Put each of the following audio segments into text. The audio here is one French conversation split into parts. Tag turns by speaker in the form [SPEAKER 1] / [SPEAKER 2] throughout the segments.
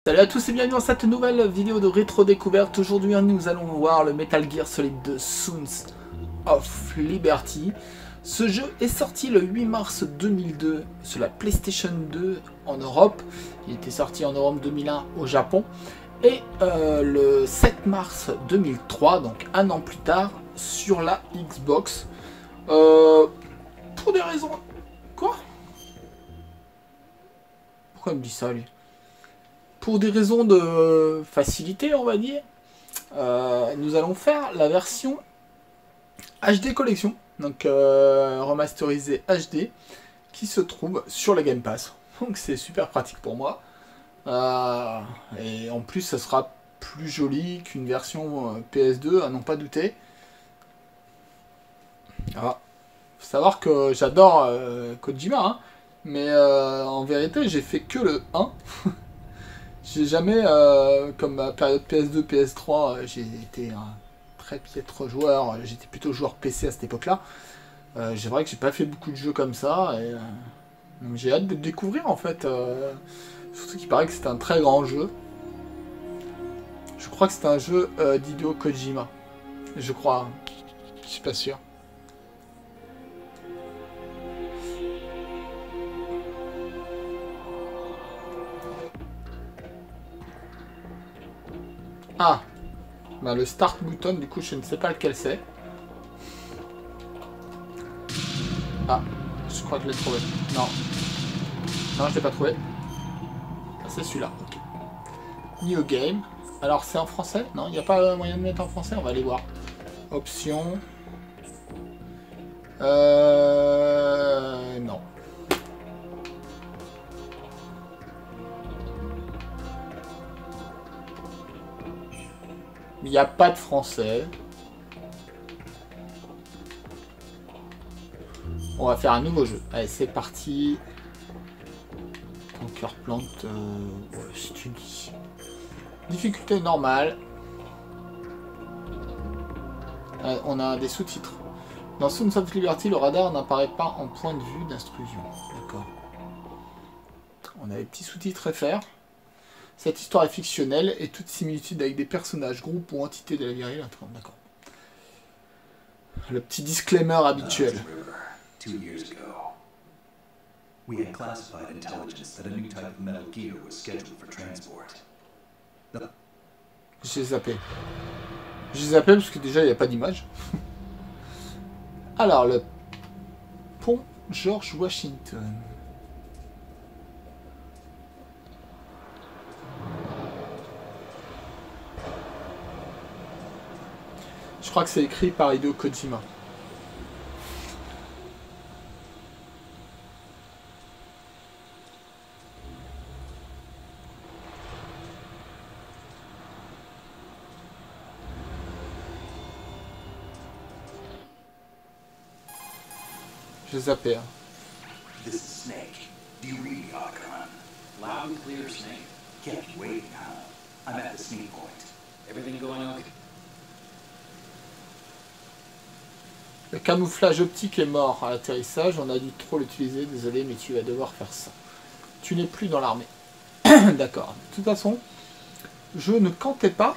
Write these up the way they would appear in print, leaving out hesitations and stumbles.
[SPEAKER 1] Salut à tous et bienvenue dans cette nouvelle vidéo de rétro découverte. Aujourd'hui nous allons voir le Metal Gear Solid 2 Sons of Liberty. Ce jeu est sorti le 8 mars 2002 sur la PlayStation 2 en Europe. Il était sorti en novembre 2001 au Japon. Et le 7 mars 2003, donc un an plus tard, sur la Xbox. Pour des raisons... Quoi? Pourquoi il me dit ça lui? Pour des raisons de facilité, on va dire, nous allons faire la version HD Collection, donc remasterisée HD, qui se trouve sur la Game Pass. Donc c'est super pratique pour moi. Et en plus, ça sera plus joli qu'une version PS2, à n'en pas douter. Ah, faut savoir que j'adore Kojima, hein, mais en vérité, j'ai fait que le 1. J'ai jamais, comme ma période PS2, PS3, j'ai été un très piètre joueur. J'étais plutôt joueur PC à cette époque-là. C'est vrai que j'ai pas fait beaucoup de jeux comme ça. Et j'ai hâte de le découvrir en fait. Surtout qu'il paraît que c'est un très grand jeu. Je crois que c'est un jeu d'Hideo Kojima. Je crois. Je suis pas sûr. Ah, bah le start button, du coup, je ne sais pas lequel c'est. Ah, je crois que je l'ai trouvé. Non. Non, je l'ai pas trouvé. Ah, c'est celui-là, ok. New Game. Alors, c'est en français? Non, il n'y a pas moyen de mettre en français? On va aller voir. Options. Non. Il n'y a pas de français. On va faire un nouveau jeu. Allez, c'est parti. Tanker Plant. Ouais, c'est une difficulté normale. On a des sous-titres. Dans Sons of Liberty, le radar n'apparaît pas en point de vue d'instruction. D'accord. On a des petits sous-titres FR. Cette histoire est fictionnelle et toute similitude avec des personnages, groupes ou entités de la vie réelle. D'accord. Le petit disclaimer habituel.
[SPEAKER 2] We had classified intelligence that a new type of Metal Gear was scheduled for transport.
[SPEAKER 1] J'ai zappé. J'ai zappé parce que déjà il n'y a pas d'image. Alors, le pont George Washington. Je crois que c'est écrit par Hideo Kojima. J'ai zappé. Hein.
[SPEAKER 2] This is Snake. Do you read the Archon? Loud and clear, Snake. Kept waiting, huh? I'm at the sneak point. Everything going okay?
[SPEAKER 1] Le camouflage optique est mort à l'atterrissage. On a dû trop l'utiliser. Désolé, mais tu vas devoir faire ça. Tu n'es plus dans l'armée. D'accord. De toute façon, je ne comptais pas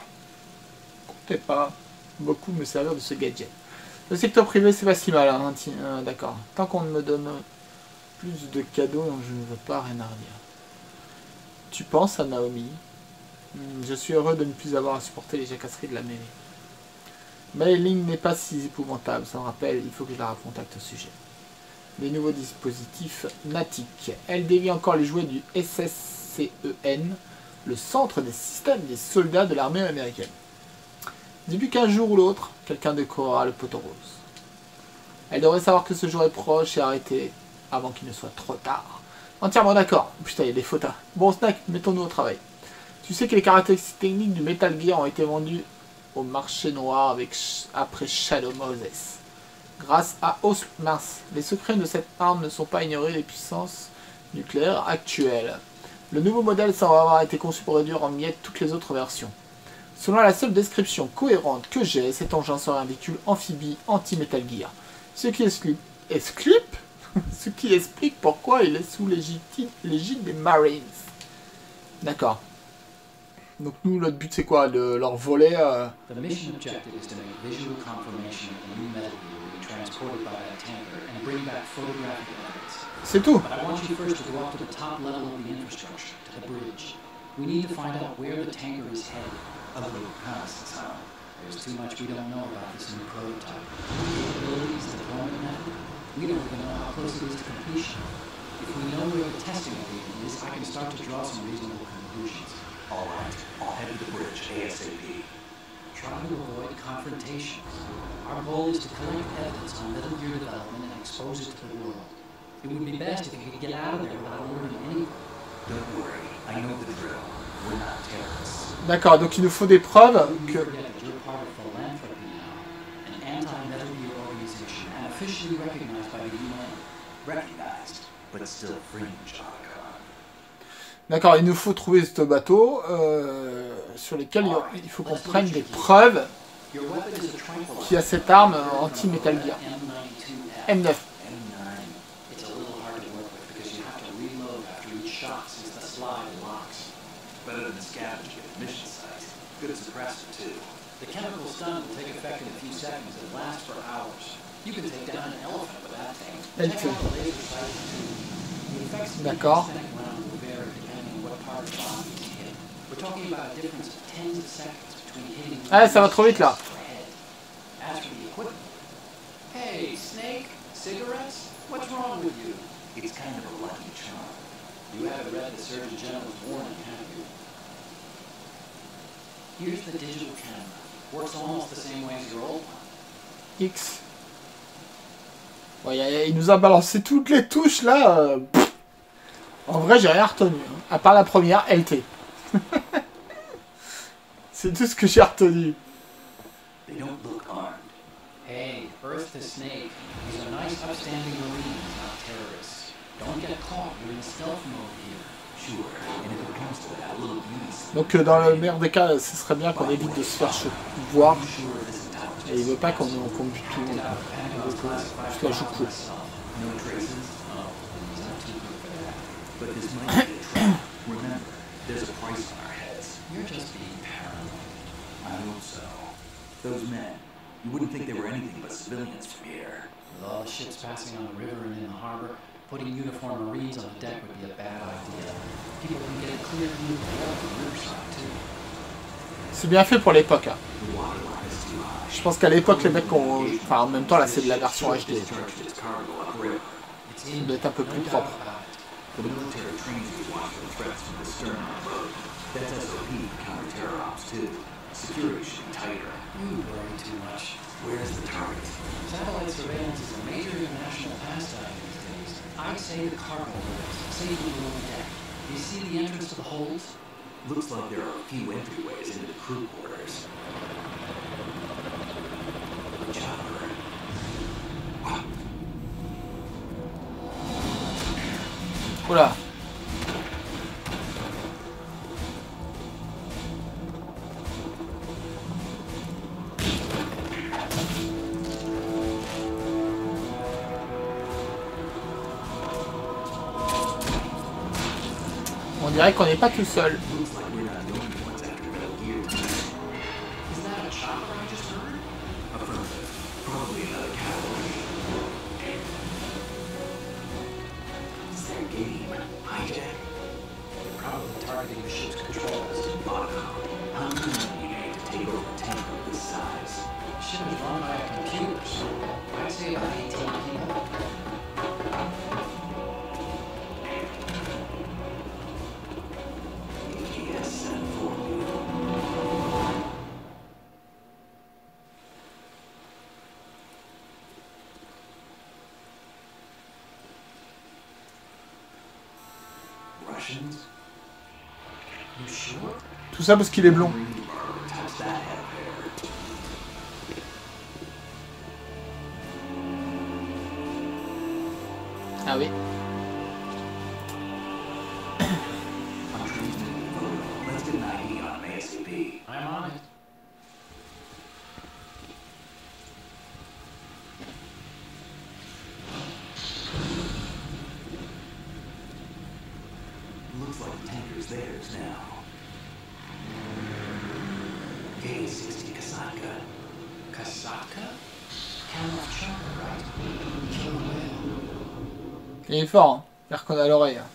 [SPEAKER 1] beaucoup me servir de ce gadget. Le secteur privé, c'est pas si mal. Hein. D'accord. Tant qu'on ne me donne plus de cadeaux, je ne veux pas rien à redire. Tu penses à Naomi? Je suis heureux de ne plus avoir à supporter les jacasseries de la mairie. Mailing n'est pas si épouvantable, ça me rappelle, il faut que je la recontacte au sujet. Les nouveaux dispositifs NATIC. Elle dévie encore les jouets du SSCEN, le centre des systèmes des soldats de l'armée américaine. Depuis qu'un jour ou l'autre, quelqu'un décorera le poteau rose. Elle devrait savoir que ce jour est proche et arrêter avant qu'il ne soit trop tard. Entièrement d'accord. Putain, il y a des photos. Bon, Snack, mettons-nous au travail. Tu sais que les caractéristiques techniques du Metal Gear ont été vendues au marché noir après Shadow Moses. Grâce à Osmars, les secrets de cette arme ne sont pas ignorés des puissances nucléaires actuelles. Le nouveau modèle semble avoir été conçu pour réduire en miettes toutes les autres versions. Selon la seule description cohérente que j'ai, cet engin serait un véhicule amphibie anti-Metal Gear. Ce qui explique pourquoi il est sous l'égide des Marines. D'accord. Donc nous, notre but c'est quoi? De leur voler
[SPEAKER 3] The mission objective is to make visual confirmation of the new metal gear being transported by that tanker and bring back photographic evidence.
[SPEAKER 1] C'est tout.
[SPEAKER 3] But I want you first to go up to the top level of the infrastructure, to the bridge. We need to find out where the tanker is headed.
[SPEAKER 2] A little reconnaissance, huh?
[SPEAKER 3] There's too much we don't know about this new prototype. Capabilities, deployment method. We don't even know how close it is to completion. If we know where the testing agreement is, I can start to draw some reasonable conclusions.
[SPEAKER 2] All right, I'll head to the bridge ASAP.
[SPEAKER 3] Try to avoid confrontations. Our goal is to collect evidence on Metal Gear development and expose it to the world. It would be best if we could get out of there without alerting anyone.
[SPEAKER 2] Don't worry, I know the drill. We're not terrorists.
[SPEAKER 1] D'accord, donc il nous faut des preuves
[SPEAKER 3] You
[SPEAKER 1] que...
[SPEAKER 3] forget that you're part of Philanthropy now, an anti-Metal Gear organization and officially recognized by the UN.
[SPEAKER 2] Recognized, but still fringe, Otacon.
[SPEAKER 1] D'accord, il nous faut trouver ce bateau sur lequel il faut qu'on prenne des preuves
[SPEAKER 3] Your weapon is a tranquilizer.
[SPEAKER 1] qu'il y a cette arme anti-Metal Gear.
[SPEAKER 3] M92F.
[SPEAKER 1] M9.
[SPEAKER 3] It's a little hard to work with because you have to reload after each shot since the slide locks.
[SPEAKER 2] Better than scavenging at the mission site. Good suppressor, too.
[SPEAKER 3] The chemical stun will take effect in a few seconds and last for hours. You can take down an elephant with that thing. Check out the laser sight too. The effects of the
[SPEAKER 1] D'accord.
[SPEAKER 3] kinetic round will vary depending on what part of the body is hit. We're talking about a difference of tens of seconds between hitting
[SPEAKER 1] Ah, ça va trop vite là.
[SPEAKER 3] or head. As for the equipment, hey, Snake, cigarettes? What's wrong with you?
[SPEAKER 2] It's kind of a lucky charm.
[SPEAKER 3] You haven't read the Surgeon General's warning, have you? Here's the digital camera. Works almost the same way as your old one.
[SPEAKER 1] X. Bon, il nous a balancé toutes les touches là. En vrai, j'ai rien retenu. Hein, à part la première, LT. C'est tout ce que j'ai retenu.
[SPEAKER 2] They don't look armed.
[SPEAKER 3] Hey, Earth to Snake. These are nice, upstanding Marines, not terrorists. Don't get caught. You're in stealth mode here.
[SPEAKER 2] Sure, and if it comes to that, a little beauty sleep.
[SPEAKER 1] Donc dans le meilleur des cas, ce serait bien qu'on évite de se faire voir.
[SPEAKER 2] Sure, this intelligence.
[SPEAKER 1] Et il veut pas qu'on bute tout le monde. Je la joue cool.
[SPEAKER 2] No traces.
[SPEAKER 3] Oh, he's not too good for that.
[SPEAKER 2] But this might be a trap. Remember, there's a price on our heads.
[SPEAKER 3] You're just being paranoid.
[SPEAKER 2] I hope so. Those men, you wouldn't think they were anything but civilians from here.
[SPEAKER 3] With all the ships passing on the river and in the harbor, putting uniformed Marines on the deck would be a bad idea. People can get a clear view of the water from the riverside, too.
[SPEAKER 1] C'est bien fait pour l'époque. Hein.
[SPEAKER 2] The waterline is too high.
[SPEAKER 1] Je pense qu'à l'époque, les mecs ont... Enfin, en même temps, là, c'est de la version HD.
[SPEAKER 2] Discharged its cargo upriver.
[SPEAKER 3] It's
[SPEAKER 1] Ça doit être un peu plus propre.
[SPEAKER 2] The military trains you to watch for threats from the stern of the boat. That's SOP for counter-terror ops, too. Security should be tighter.
[SPEAKER 3] You worry too much.
[SPEAKER 2] Where's the target?
[SPEAKER 3] Satellite surveillance is a major international pastime these days. I say the cargo holds, safely below the deck. Do you see the entrance to the holds?
[SPEAKER 2] Looks like there are a few entryways into the crew quarters. Chopper.
[SPEAKER 1] Oula. On dirait qu'on n'est pas tout seul.
[SPEAKER 2] Looks like we're not the only ones after Metal Gear tonight.
[SPEAKER 3] Is that a chopper I just heard?
[SPEAKER 2] Affirmative. Probably another cavalry. It's their game. Hijack.
[SPEAKER 3] They're probably targeting the ship's controls.
[SPEAKER 2] Bottom. How many men you need to take over a tank of this size?
[SPEAKER 3] The ship is run by a computer, so I'd say about 18 people.
[SPEAKER 2] AKS 740. Russians?
[SPEAKER 3] You sure?
[SPEAKER 1] Tout ça parce qu'il est blond.
[SPEAKER 2] Touch that head there.
[SPEAKER 1] Ah oui.
[SPEAKER 2] I'm transmitting the photo. Let's get an ID on him ASAP.
[SPEAKER 3] I'm on it.
[SPEAKER 2] Looks like the tanker's theirs now. K60 Kasaka.
[SPEAKER 3] Kasaka? Count of Chopper, right? Killer whale.
[SPEAKER 1] Il est fort, hein. Il reconnaît à l'oreille. Hein.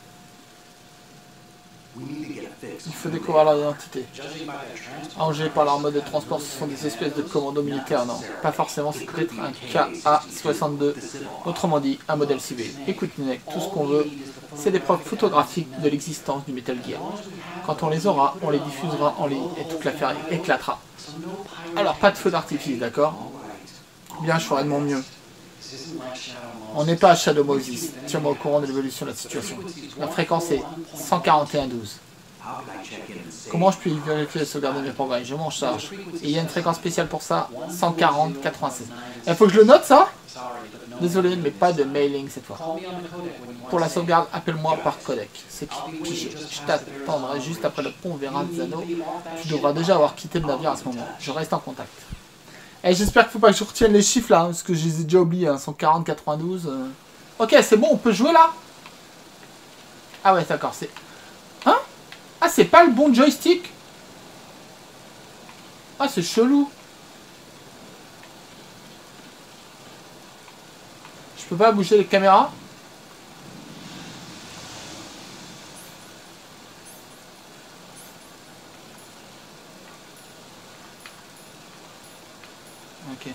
[SPEAKER 2] We need to get a fix.
[SPEAKER 1] Il faut découvrir leur identité.
[SPEAKER 3] Judging by their transport,
[SPEAKER 1] Engagés par leur mode de transport, ce sont des espèces de commandos militaires, non. Pas forcément, c'est peut-être un KA-62. Autrement dit, un modèle civil. Écoute, Ninek, tout ce qu'on veut, c'est des preuves photographiques de l'existence du Metal Gear. Quand on les aura, on les diffusera en ligne et toute l'affaire éclatera. Alors, pas de feu d'artifice, d'accord? Bien, je ferai de mon mieux. On n'est pas à Shadow Moses. Tiens-moi au courant de l'évolution de la situation. La fréquence est 141.12. Comment je peux vérifier et sauvegarder mes progrès? Je m'en charge. Et il y a une fréquence spéciale pour ça, 140.96. Il faut que je le note, ça? Désolé, mais pas de mailing cette fois. Pour la sauvegarde, appelle-moi par codec. C'est piché. Je t'attendrai juste après le pont Verrazzano. Tu devras déjà avoir quitté le navire à ce moment. Je reste en contact. Et j'espère qu'il ne faut pas que je retienne les chiffres là, hein, parce que je les ai déjà oubliés, hein, 140, 92. Ok, c'est bon, on peut jouer là? Ah ouais, d'accord, c'est... Hein? Ah, c'est pas le bon joystick? Ah, c'est chelou. Je peux pas bouger les caméras? Ok.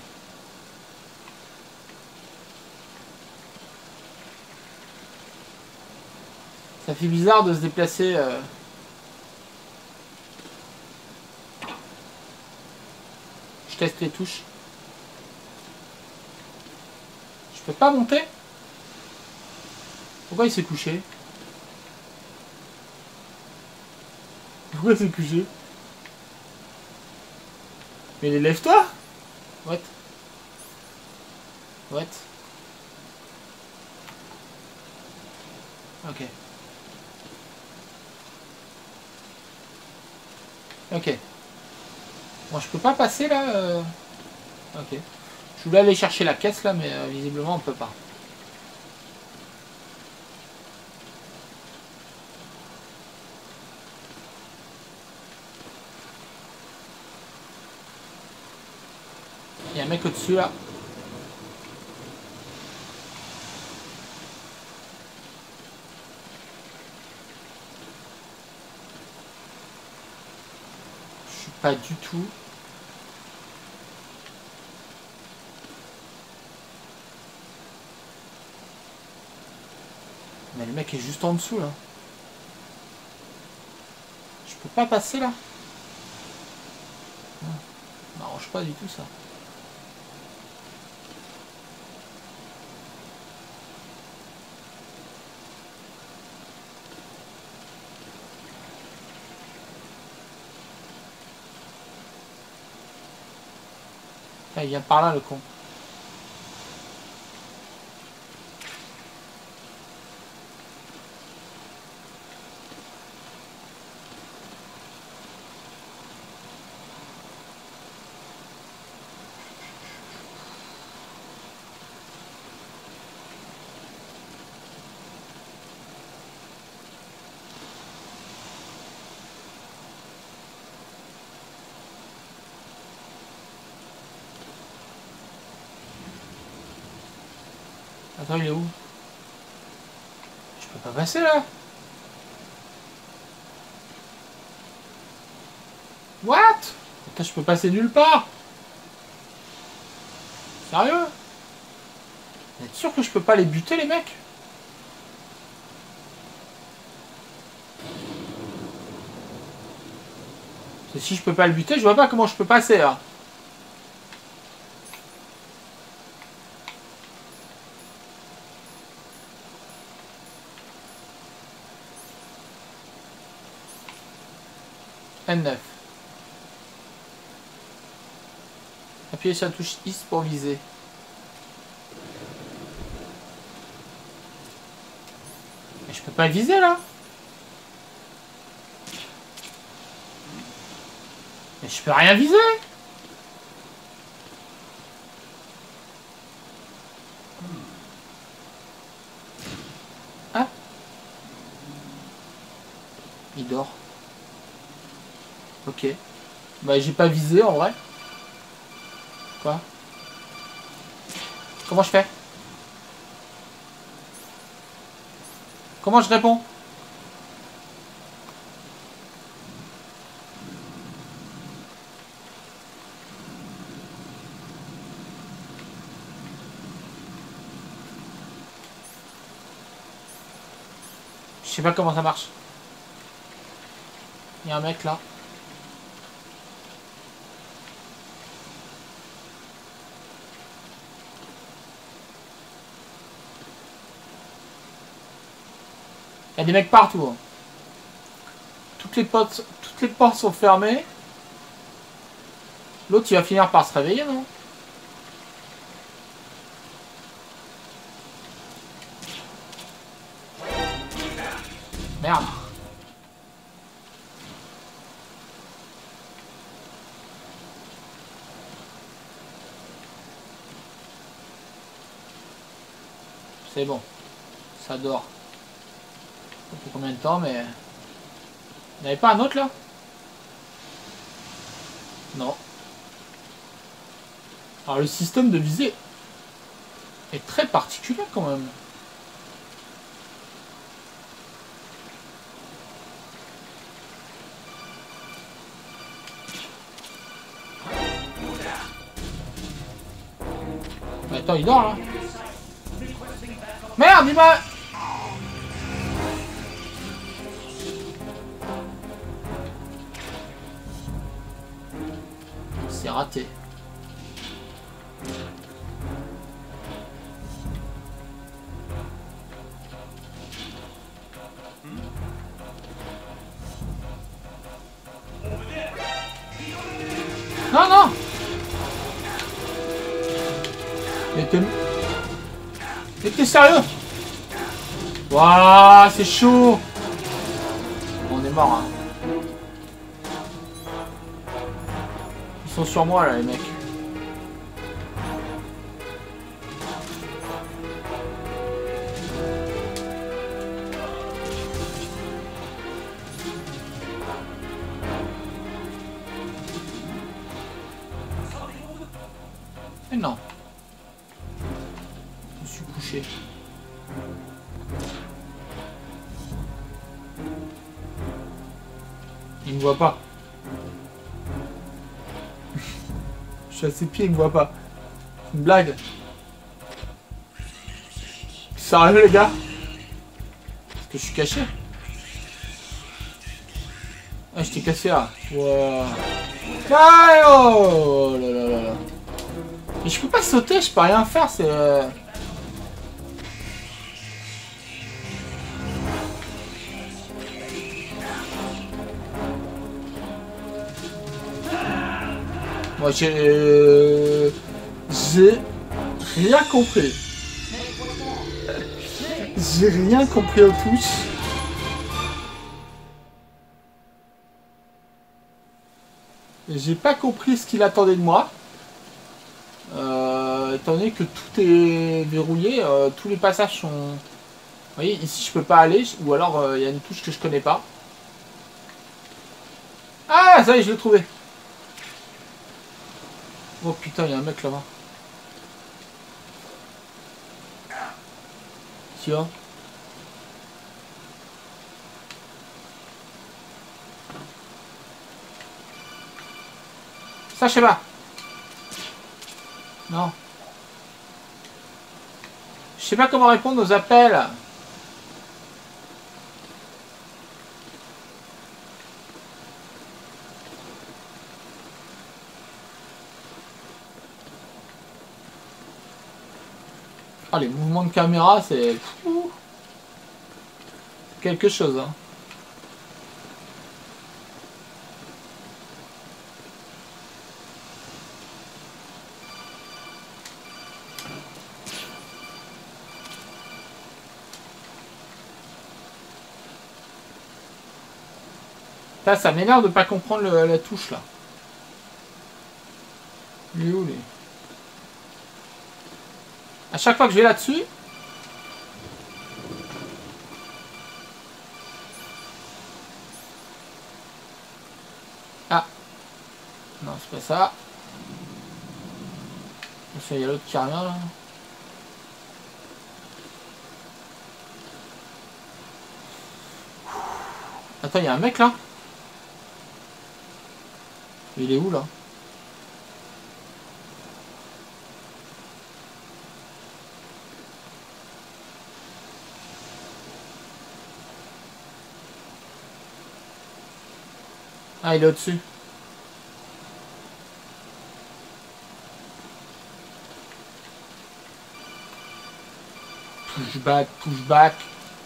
[SPEAKER 1] Ça fait bizarre de se déplacer. Je teste les touches. Je peux pas monter? Pourquoi il s'est couché? Pourquoi il s'est couché? Mais lève-toi! What? What? Ok. Ok. Bon, je peux pas passer là. Ok. Je voulais aller chercher la caisse là, mais visiblement on peut pas. Il y a un mec au-dessus là. Je suis pas du tout. Mais le mec est juste en dessous là. Je peux pas passer là. Non, ça m'arrange pas du tout ça. Ah, il vient par là le con. Attends, il est où? Je peux pas passer là? What? Attends, je peux passer nulle part? Sérieux? Vous êtes sûr que je peux pas les buter les mecs? Parce que si je peux pas le buter, je vois pas comment je peux passer là. N9. Appuyez sur la touche Is pour viser. Mais je peux pas viser là. Mais je peux rien viser. Ah. Il dort. Ok. Bah j'ai pas visé en vrai. Quoi? Comment je fais? Comment je réponds? Je sais pas comment ça marche. Il y a un mec là. Il y a des mecs partout. Hein. Toutes les portes sont fermées. L'autre il va finir par se réveiller, non? Merde. C'est bon. Ça dort. Pour combien de temps, mais... Il n'y avait pas un autre là? Non. Alors le système de visée est très particulier quand même. Mais attends, il dort là. Merde, il m'a... C'est raté. Non, non. Mais t'es sérieux? Waouh, c'est chaud. On est mort, hein. Ils sont sur moi, là, les mecs. Mais non. Je me suis couché. Il me voit pas. Je suis à ses pieds, il me voit pas. Une blague. Sérieux les gars? Est-ce que je suis caché? Ah, je t'ai cassé là. Wow. Ah, oh là là là là. Mais je peux pas sauter, je peux rien faire, c'est... Moi j'ai rien compris. J'ai rien compris aux touches. J'ai pas compris ce qu'il attendait de moi. Étant donné que tout est verrouillé, tous les passages sont... Vous voyez, ici je peux pas aller, ou alors il y a une touche que je connais pas. Ah, ça y est, je l'ai trouvé. Oh putain, il y a un mec là-bas. Tiens. Ça, je sais pas. Non. Je sais pas comment répondre aux appels. Ah, les mouvements de caméra, c'est quelque chose, hein. Ça m'énerve de pas comprendre la touche là. Il est où lui? À chaque fois que je vais là-dessus. Ah. Non, c'est pas ça. Il y a l'autre qui revient là. Attends, il y a un mec là. Il est où là? Ah, il est au-dessus. Push back, push back.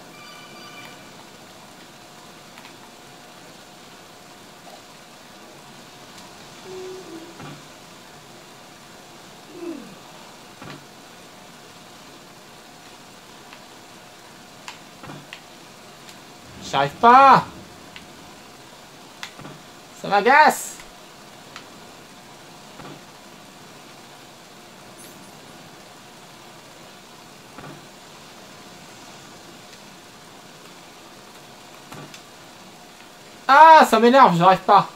[SPEAKER 1] J'arrive pas. Ça m'agace. Ah, ça m'énerve, j'arrive pas.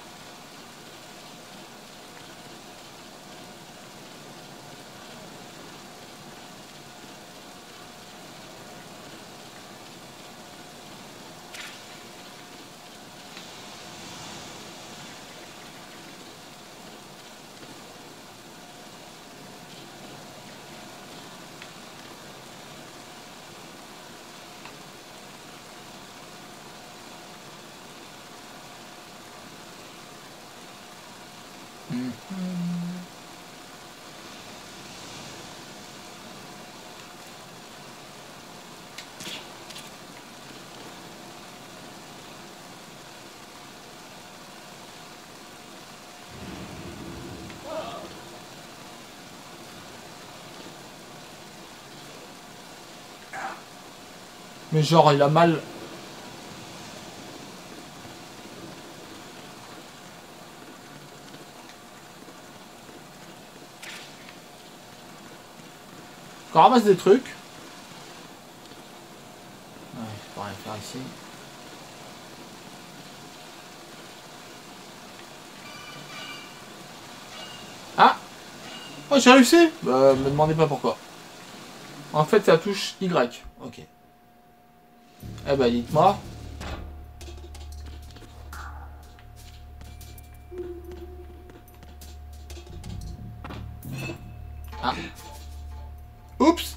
[SPEAKER 1] Mais genre, il a mal. On ramasse des trucs. Ouais, je peux rien faire ici. Ah! Oh, j'ai réussi! Bah, me demandez pas pourquoi. En fait, ça touche Y. Ok. Eh ben, dites-moi. Ah. Oups.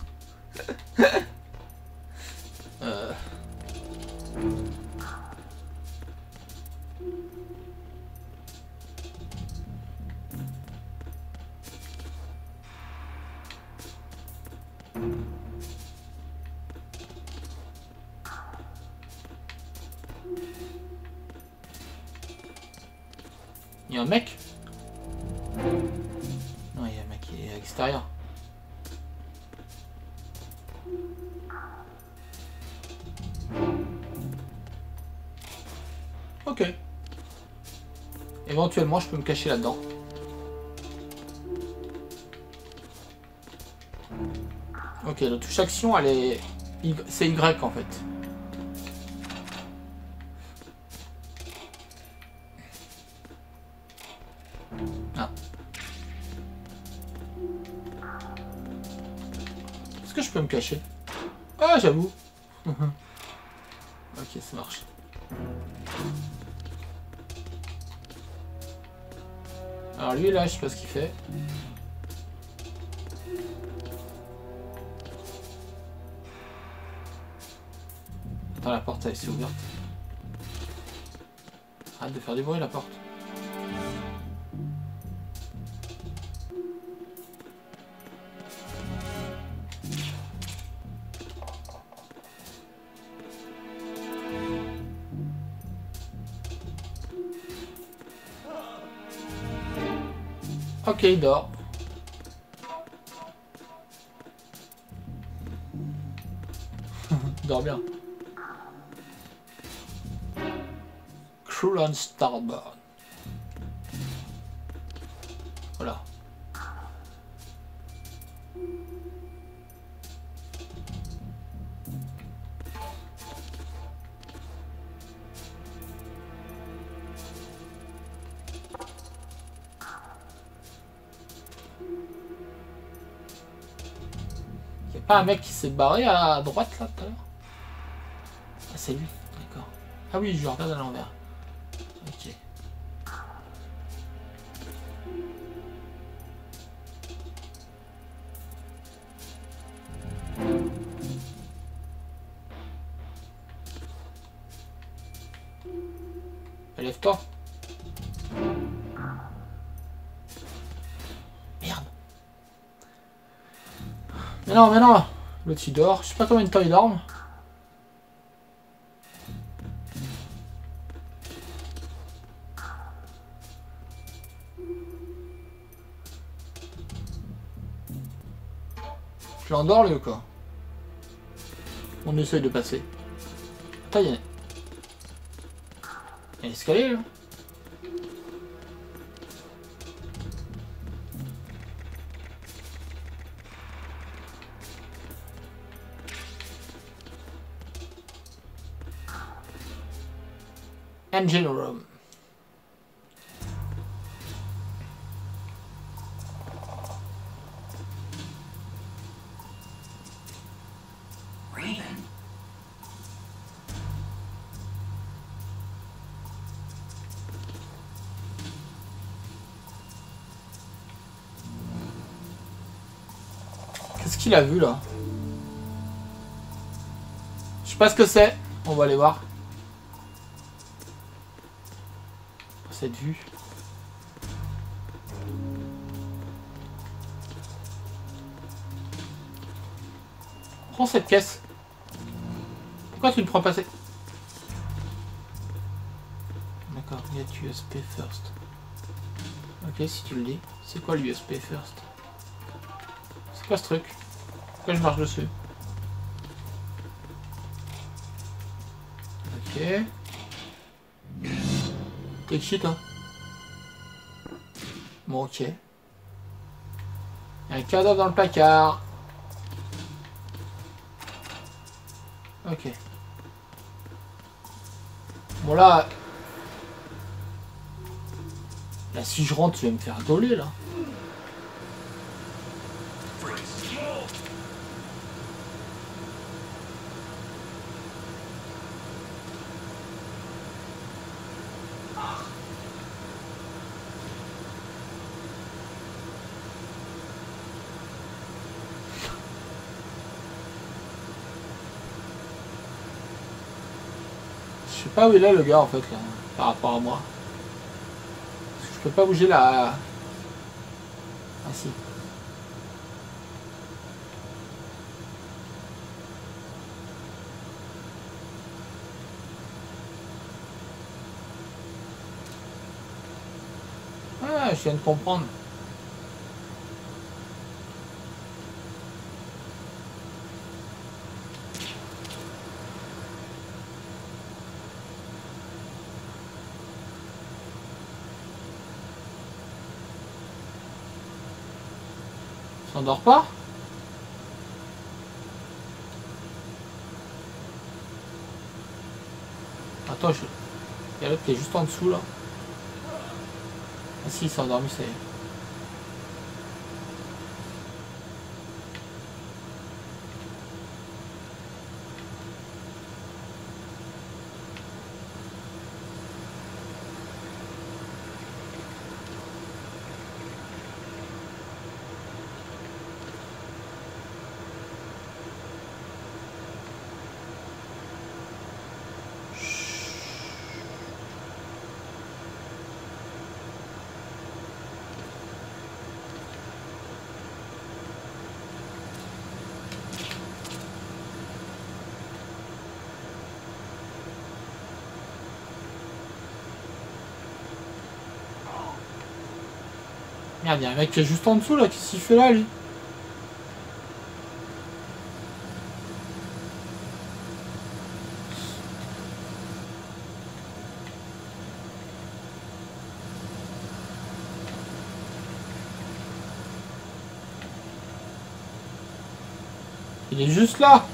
[SPEAKER 1] Il y a un mec? Non, il y a un mec qui est à l'extérieur. Ok. Éventuellement, je peux me cacher là-dedans. Ok, la touche action, elle est... C'est Y en fait. Ah. Est-ce que je peux me cacher? Ah, j'avoue. Ok, ça marche. Alors lui, là, je sais pas ce qu'il fait. Attends, la porte, elle s'est ouverte. Arrête de faire du bruit, la porte. Ok, il dort. Il dort bien. Cruel on Starboard. Voilà. Pas un mec qui s'est barré à droite là tout à l'heure? Ah c'est lui, d'accord. Ah oui, je regarde à l'envers. Ok. Lève-toi. Merde. Mais non, mais non. L'autre il dort. Je sais pas combien de temps il dorme. Tu l'endors lui ou quoi? On essaye de passer. Attends, il y a un escalier là. Engine room.
[SPEAKER 2] Raven.
[SPEAKER 1] Qu'est-ce qu'il a vu là? Je sais pas ce que c'est. On va aller voir. Cette vue. Prends cette caisse. Pourquoi tu ne prends pas cette... D'accord, get USP first. Ok, si tu le dis. C'est quoi l'USP first? C'est quoi ce truc? Pourquoi je marche dessus? Ok. T'es qui toi? Bon, ok. Il y a un cadavre dans le placard. Ok. Bon là... Là si je rentre, tu vas me faire gauler là. Je sais pas où il est le gars en fait là, par rapport à moi. Parce que je peux pas bouger là. Ah si. Ah, je viens de comprendre. S'endort pas? Attends, je... Il y a l'autre qui est juste en dessous là. Ah si, il s'est endormi, ça y est. Merde, il y a un mec qui est juste en dessous là, qu'est-ce qu'il fait là lui? Il est juste là.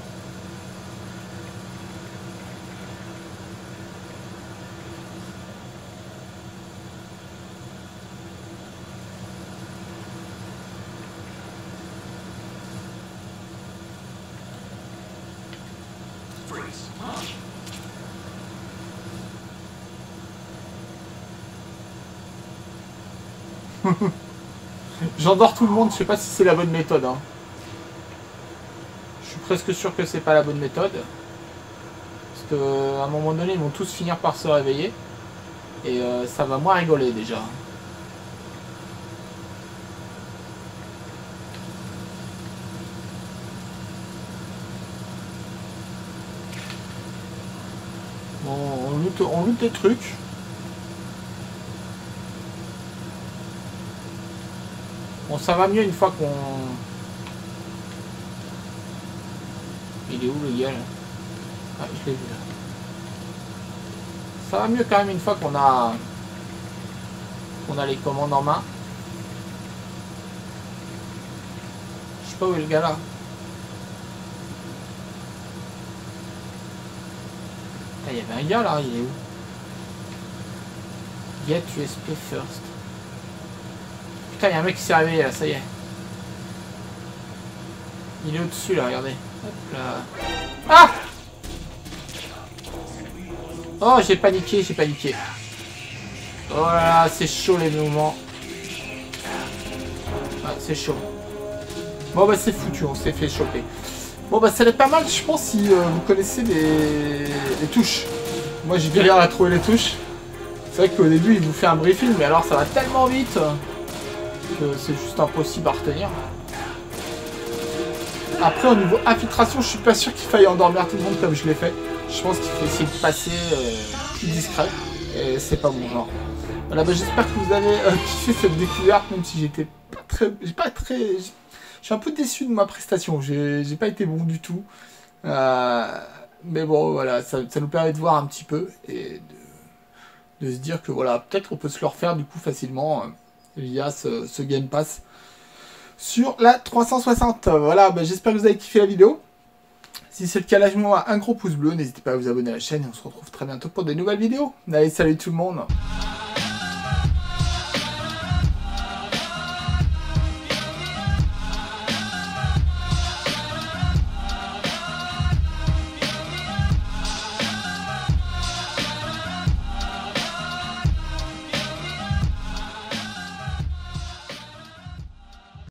[SPEAKER 1] J'endors tout le monde, je sais pas si c'est la bonne méthode. Hein. Je suis presque sûr que c'est pas la bonne méthode. Parce qu'à un moment donné, ils vont tous finir par se réveiller. Et ça va moins rigoler déjà. Bon, on loot des trucs. Bon, ça va mieux une fois qu'on... Il est où le gars là? Ah, je l'ai vu là. Ça va mieux quand même une fois qu'on a les commandes en main. Je sais pas où est le gars là. Ah, il y avait un gars là, il est où? Get USP first. Putain, il y a un mec qui s'est réveillé là, ça y est. Il est au-dessus là, regardez. Hop là. Ah! Oh, j'ai paniqué, j'ai paniqué. Oh là là, c'est chaud les mouvements. Ah, c'est chaud. Bon bah c'est foutu, on s'est fait choper. Bon bah ça allait pas mal, je pense, si vous connaissez les touches. Moi j'ai galéré à trouver les touches. C'est vrai qu'au début il vous fait un briefing, mais alors ça va tellement vite que c'est juste impossible à retenir. Après au niveau infiltration, je suis pas sûr qu'il faille endormir tout le monde comme je l'ai fait. Je pense qu'il faut essayer de passer plus discret. Et c'est pas mon genre. Voilà, bah, j'espère que vous avez kiffé cette découverte, même si j'étais pas très... Je suis un peu déçu de ma prestation. J'ai pas été bon du tout. Mais bon, voilà, ça nous permet de voir un petit peu et de se dire que voilà, peut-être on peut se le refaire du coup facilement via ce Game Pass sur la 360. Voilà, bah, j'espère que vous avez kiffé la vidéo. Si c'est le cas, lâchez-moi un gros pouce bleu, n'hésitez pas à vous abonner à la chaîne et on se retrouve très bientôt pour des nouvelles vidéos. Allez, salut tout le monde!